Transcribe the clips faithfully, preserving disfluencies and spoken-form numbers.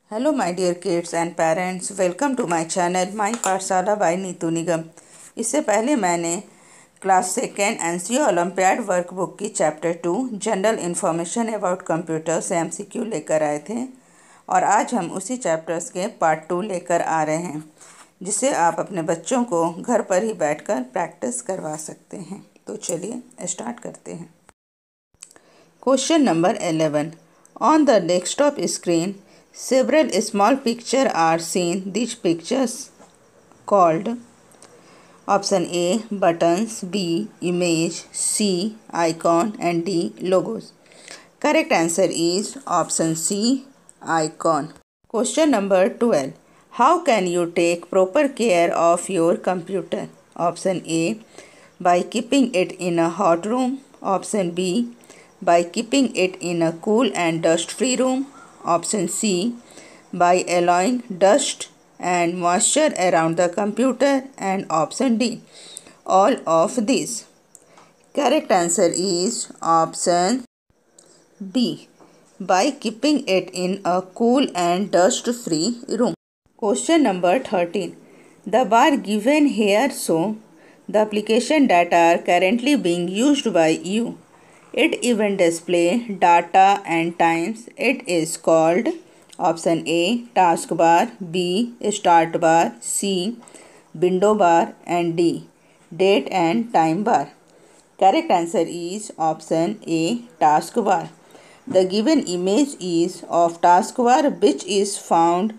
Hello my dear kids and parents, welcome to my channel My पाठशाला by Neetu निगम। इससे पहले मैंने class second N C olympiad workbook की chapter two general information about computer से M C Q लेकर आए थे और आज हम उसी चैप्टर्स के पार्ट टू लेकर आ रहे हैं, जिसे आप अपने बच्चों को घर पर ही बैठकर प्रैक्टिस करवा सकते हैं। तो चलिए स्टार्ट करते हैं। Question number eleven. On the desktop screen several small pictures are seen. These pictures called option A buttons, B image, C icon and D logos. Correct answer is option C icon. Question number twelve. How can you take proper care of your computer? Option A by keeping it in a hot room. Option B by keeping it in a cool and dust free room. Option C by allowing dust and moisture around the computer, and option D all of these. Correct answer is option B by keeping it in a cool and dust free room. Question number thirteen. The bar given here show the application that are currently being used by you. It even display data and times. It is called option A taskbar, B start bar, C window bar and D date and time bar. Correct answer is option A taskbar. The given image is of taskbar, which is found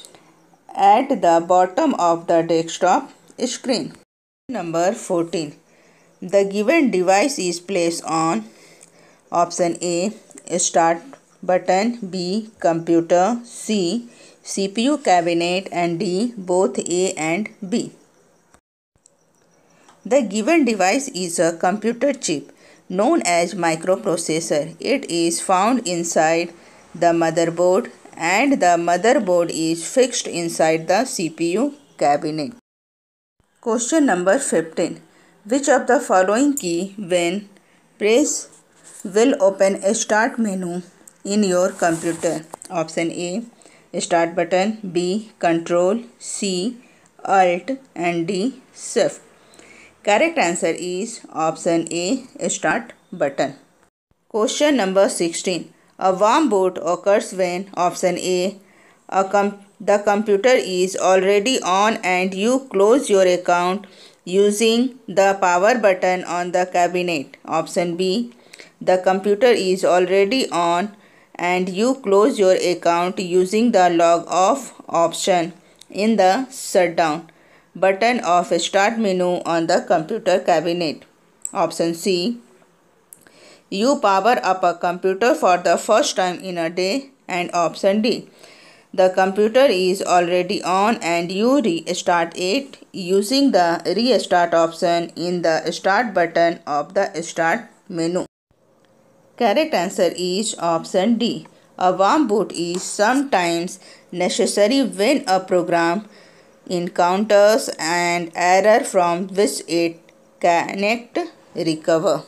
at the bottom of the desktop screen. Number fourteen. The given device is placed on option A start button, B computer, C C P U cabinet and D both A and B. The given device is a computer chip known as microprocessor. It is found inside the motherboard and the motherboard is fixed inside the C P U cabinet. Question number fifteen. Which of the following key when pressed will open a start menu in your computer? Option A start button, B control, C alt and D shift. Correct answer is option A start button. Question number sixteen. A warm boot occurs when option A a com the computer is already on and you close your account using the power button on the cabinet. Option B the computer is already on and you close your account using the log off option in the shutdown button of start menu on the computer cabinet. Option C you power up a computer for the first time in a day, and option D the computer is already on and you restart it using the restart option in the start button of the start menu. Correct answer is option D. A warm boot is sometimes necessary when a program encounters an error from which it cannot recover.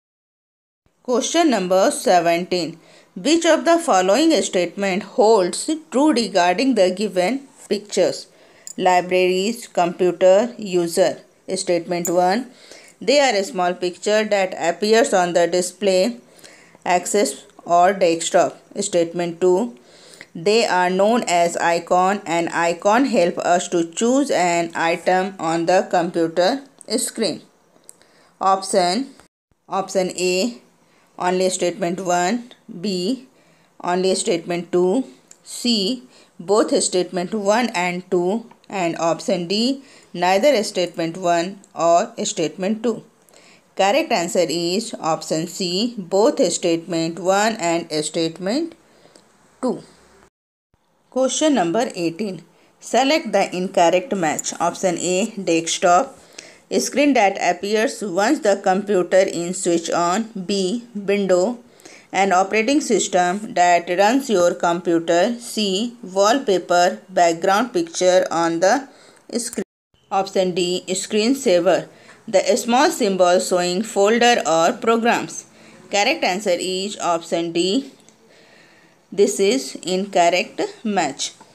Question number seventeen. Which of the following statement holds true regarding the given pictures? Libraries, computer, user. Statement one. They are a small picture that appears on the display access or desktop. Statement two. They are known as icon, and icon help us to choose an item on the computer screen. Option Option A only statement one, B only statement two, C both statement one and two, and option D neither statement one or statement two. Correct answer is option C both statement one and statement two. Question number eighteen. Select the incorrect match. Option A desktop screen that appears once the computer is switched on, B window an operating system that runs your computer, C wallpaper background picture on the screen. Option D screensaver the small symbol showing folder or programs. Correct answer is option D. This is incorrect match.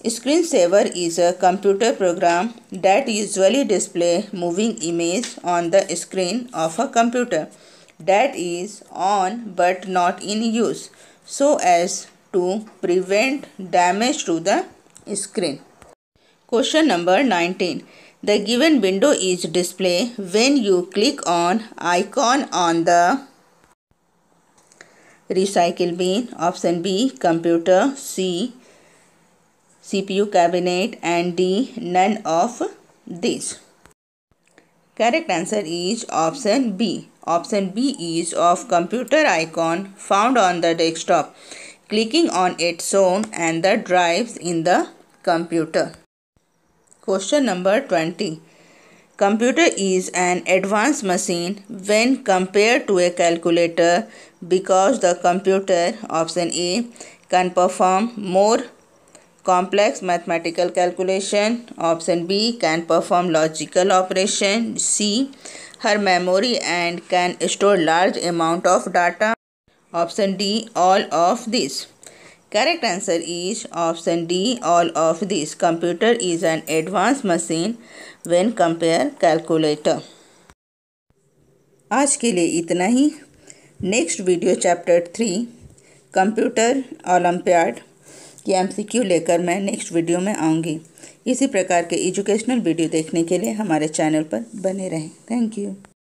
Screensaver is a computer program that usually displays moving image on the screen of a computer that is on but not in use, so as to prevent damage to the screen. Question number nineteen. The given window is displayed when you click on icon on the recycle bin. Option B, computer. C, C P U cabinet, and D, none of these. Correct answer is option B. Option B is of computer icon found on the desktop. Clicking on it shown and the drives in the computer. Question number twenty. Computer is an advanced machine when compared to a calculator because the computer, option A, can perform more complex mathematical calculation. Option B, can perform logical operation. C, her memory and can store large amount of data. Option D, all of these. Correct answer is option D, all of these. Computer is an advanced machine when compare calculator. आज के लिए इतना ही. Next video chapter three computer olympiad की MCQ लेकर मैं next video में आऊँगी. इसी प्रकार के एजुकेशनल वीडियो देखने के लिए हमारे चैनल पर बने रहें. Thank you.